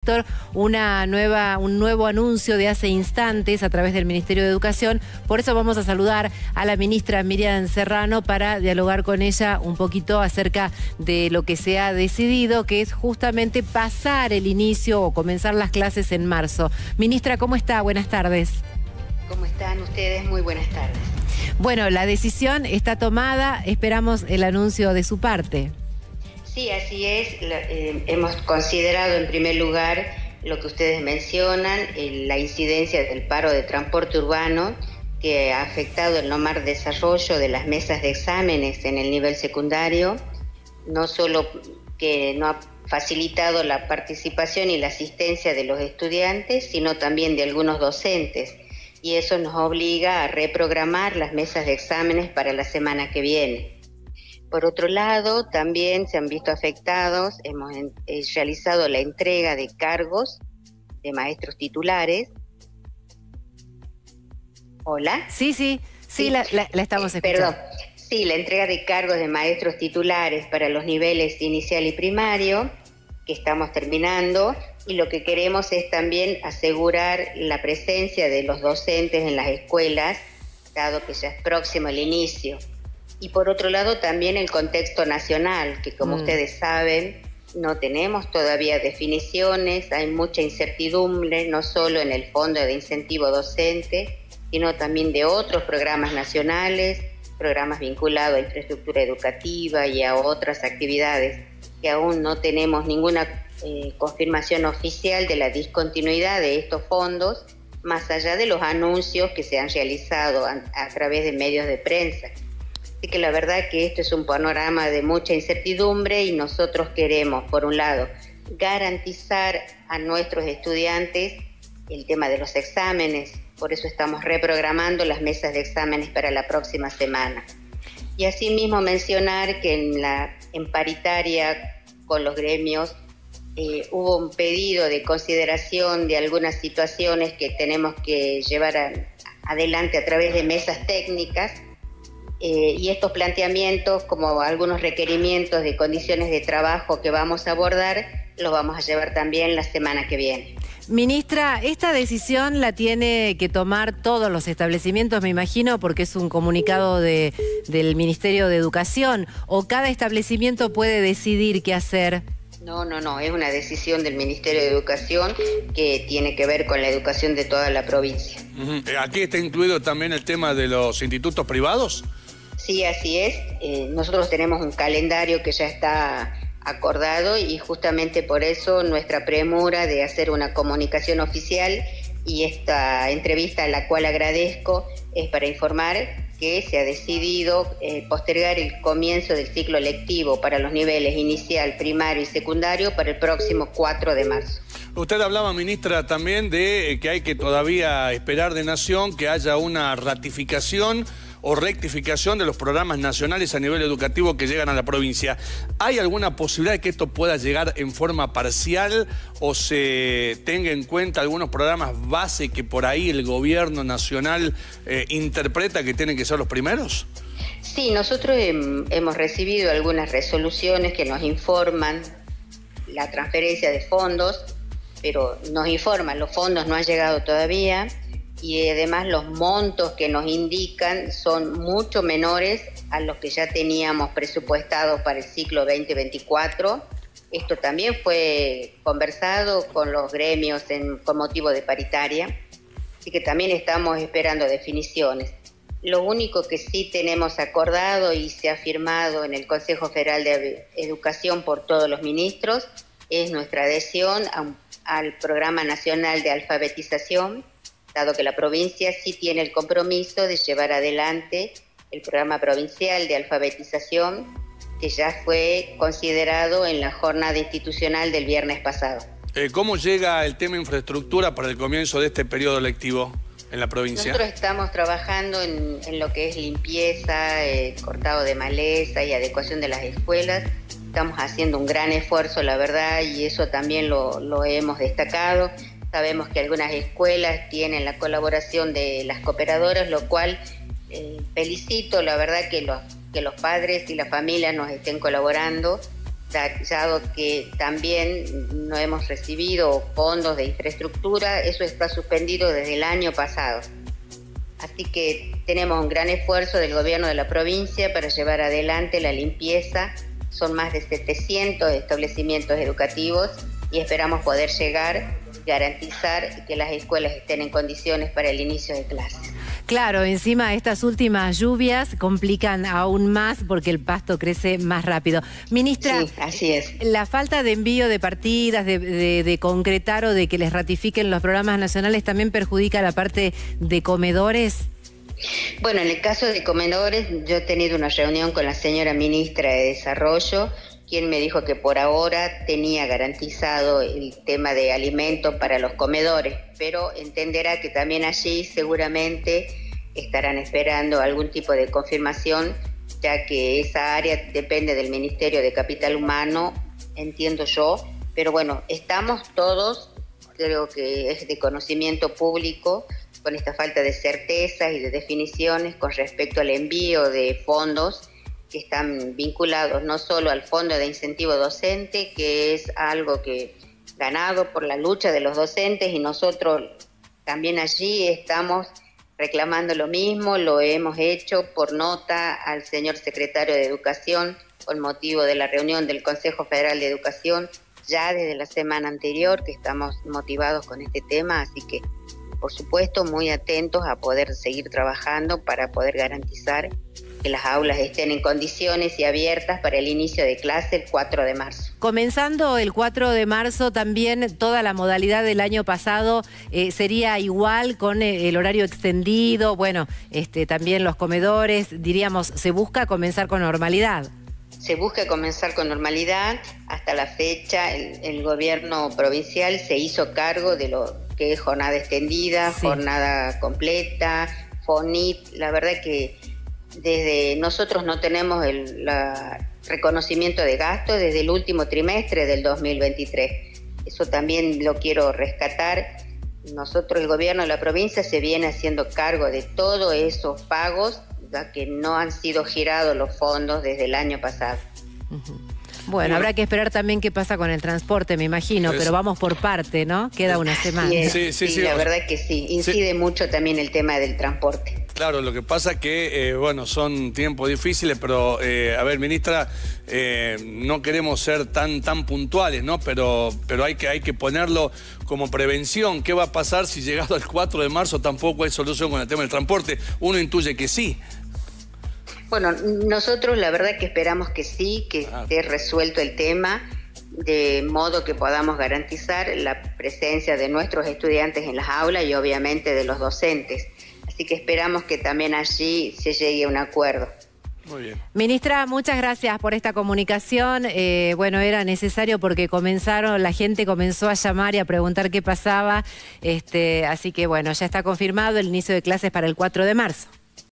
Víctor, un nuevo anuncio de hace instantes a través del Ministerio de Educación. Por eso vamos a saludar a la ministra Miriam Serrano para dialogar con ella un poquito acerca de lo que se ha decidido, que es justamente pasar el inicio o comenzar las clases en marzo. Ministra, ¿cómo está? Buenas tardes. ¿Cómo están ustedes? Muy buenas tardes. Bueno, la decisión está tomada, esperamos el anuncio de su parte. Sí, así es. Hemos considerado en primer lugar lo que ustedes mencionan, la incidencia del paro de transporte urbano que ha afectado el no mal desarrollo de las mesas de exámenes en el nivel secundario, no solo que no ha facilitado la participación y la asistencia de los estudiantes, sino también de algunos docentes. Y eso nos obliga a reprogramar las mesas de exámenes para la semana que viene. Por otro lado, también se han visto afectados, hemos realizado la entrega de cargos de maestros titulares. ¿Hola? Sí, la estamos escuchando. Perdón. Sí, la entrega de cargos de maestros titulares para los niveles inicial y primario, que estamos terminando, y lo que queremos es también asegurar la presencia de los docentes en las escuelas, dado que ya es próximo el inicio. Y por otro lado también el contexto nacional, que como ustedes saben, no tenemos todavía definiciones, hay mucha incertidumbre, no solo en el Fondo de Incentivo Docente, sino también de otros programas nacionales, programas vinculados a infraestructura educativa y a otras actividades que aún no tenemos ninguna confirmación oficial de la discontinuidad de estos fondos, más allá de los anuncios que se han realizado a través de medios de prensa. Así que la verdad que esto es un panorama de mucha incertidumbre y nosotros queremos, por un lado, garantizar a nuestros estudiantes el tema de los exámenes, por eso estamos reprogramando las mesas de exámenes para la próxima semana. Y asimismo mencionar que en paritaria con los gremios hubo un pedido de consideración de algunas situaciones que tenemos que llevar adelante a través de mesas técnicas, y estos planteamientos, como algunos requerimientos de condiciones de trabajo que vamos a abordar, los vamos a llevar también la semana que viene. Ministra, esta decisión la tiene que tomar todos los establecimientos, me imagino, porque es un comunicado del Ministerio de Educación, ¿o cada establecimiento puede decidir qué hacer? No, es una decisión del Ministerio de Educación que tiene que ver con la educación de toda la provincia. ¿Aquí está incluido también el tema de los institutos privados? Sí, así es. Nosotros tenemos un calendario que ya está acordado y justamente por eso nuestra premura de hacer una comunicación oficial, y esta entrevista a la cual agradezco es para informar que se ha decidido postergar el comienzo del ciclo lectivo para los niveles inicial, primario y secundario para el próximo 4 de marzo. Usted hablaba, ministra, también de que hay que todavía esperar de Nación que haya una ratificación o rectificación de los programas nacionales a nivel educativo que llegan a la provincia. ¿Hay alguna posibilidad de que esto pueda llegar en forma parcial o se tenga en cuenta algunos programas base que por ahí el gobierno nacional interpreta que tienen que ser los primeros? Sí, nosotros hemos recibido algunas resoluciones que nos informan la transferencia de fondos, pero nos informan, los fondos no han llegado todavía, y además los montos que nos indican son mucho menores a los que ya teníamos presupuestados para el ciclo 2024. Esto también fue conversado con los gremios con motivo de paritaria, así que también estamos esperando definiciones. Lo único que sí tenemos acordado y se ha firmado en el Consejo Federal de Educación por todos los ministros es nuestra adhesión al Programa Nacional de Alfabetización, dado que la provincia sí tiene el compromiso de llevar adelante el programa provincial de alfabetización, que ya fue considerado en la jornada institucional del viernes pasado. ¿Cómo llega el tema infraestructura para el comienzo de este periodo lectivo en la provincia? Nosotros estamos trabajando en lo que es limpieza, cortado de maleza y adecuación de las escuelas. Estamos haciendo un gran esfuerzo, la verdad, y eso también lo hemos destacado. Sabemos que algunas escuelas tienen la colaboración de las cooperadoras, lo cual felicito, la verdad, que los padres y las familias nos estén colaborando. dado que también no hemos recibido fondos de infraestructura, eso está suspendido desde el año pasado. Así que tenemos un gran esfuerzo del gobierno de la provincia para llevar adelante la limpieza. Son más de 700 establecimientos educativos y esperamos poder llegar, garantizar que las escuelas estén en condiciones para el inicio de clases. Claro, encima estas últimas lluvias complican aún más porque el pasto crece más rápido. Ministra, sí, así es. La falta de envío de partidas, de concretar o de que les ratifiquen los programas nacionales también perjudica la parte de comedores. Bueno, en el caso de comedores, yo he tenido una reunión con la señora ministra de Desarrollo, quien me dijo que por ahora tenía garantizado el tema de alimentos para los comedores, pero entenderá que también allí seguramente estarán esperando algún tipo de confirmación, ya que esa área depende del Ministerio de Capital Humano, entiendo yo, pero bueno, estamos todos, creo que es de conocimiento público, con esta falta de certezas y de definiciones con respecto al envío de fondos que están vinculados no solo al Fondo de Incentivo Docente, que es algo que ganado por la lucha de los docentes, y nosotros también allí estamos reclamando lo mismo, lo hemos hecho por nota al señor secretario de Educación con motivo de la reunión del Consejo Federal de Educación, ya desde la semana anterior, que estamos motivados con este tema, así que por supuesto muy atentos a poder seguir trabajando para poder garantizar que las aulas estén en condiciones y abiertas para el inicio de clase el 4 de marzo. Comenzando el 4 de marzo, también toda la modalidad del año pasado sería igual con el horario extendido, bueno, también los comedores, diríamos, se busca comenzar con normalidad. Se busca comenzar con normalidad. Hasta la fecha el gobierno provincial se hizo cargo de lo que es jornada extendida, sí, jornada completa, FONIT. La verdad que desde nosotros no tenemos el reconocimiento de gastos desde el último trimestre del 2023. Eso también lo quiero rescatar. Nosotros, el gobierno de la provincia, se viene haciendo cargo de todos esos pagos, ya que no han sido girados los fondos desde el año pasado. Bueno, habrá que esperar también qué pasa con el transporte, me imagino, pero vamos por parte, ¿no? Queda una semana. Sí, la verdad que sí. Incide mucho también el tema del transporte. Claro, lo que pasa que, bueno, son tiempos difíciles, pero, a ver, ministra, no queremos ser tan puntuales, ¿no? Pero hay que ponerlo como prevención. ¿Qué va a pasar si llegado al 4 de marzo tampoco hay solución con el tema del transporte? Uno intuye que sí. Bueno, nosotros la verdad que esperamos que sí, que esté resuelto el tema, de modo que podamos garantizar la presencia de nuestros estudiantes en las aulas y obviamente de los docentes. Así que esperamos que también allí se llegue a un acuerdo. Muy bien. Ministra, muchas gracias por esta comunicación. Bueno, era necesario porque la gente comenzó a llamar y a preguntar qué pasaba. Así que bueno, ya está confirmado el inicio de clases para el 4 de marzo.